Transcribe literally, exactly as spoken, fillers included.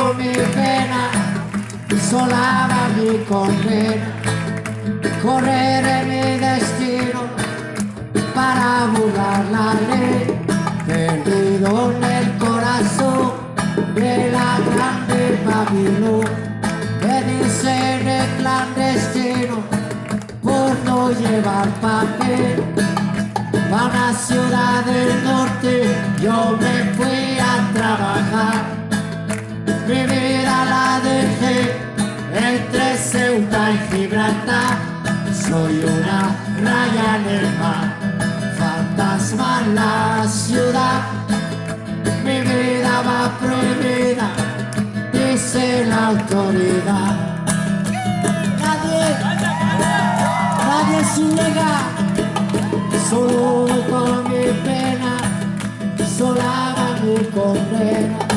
con mi pena, sola va mi condena. Correré mi destino para burlar la ley, perdido en el corazón de la grande Babilón. Me dicen el clandestino por no llevar papel. Pa' una ciudad del norte yo me fui a trabajar. Mi vida la dejé entre Ceuta y Gibraltar. Soy una raya en el mar, fantasma en la ciudad. Mi vida va prohibida, dice la autoridad. Nadie, nadie es ilegal, solo con mi pena, sola va mi condena.